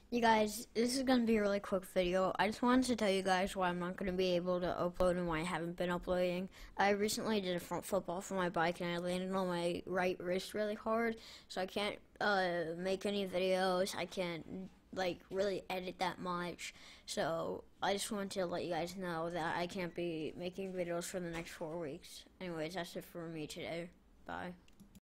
You guys, this is going to be a really quick video. I just wanted to tell you guys why I'm not going to be able to upload and why I haven't been uploading. I recently did a front flip off of my bike and I landed on my right wrist really hard, so I can't make any videos. I can't really edit that much, so I just wanted to let you guys know that I can't be making videos for the next 4 weeks. Anyways, that's it for me today. Bye.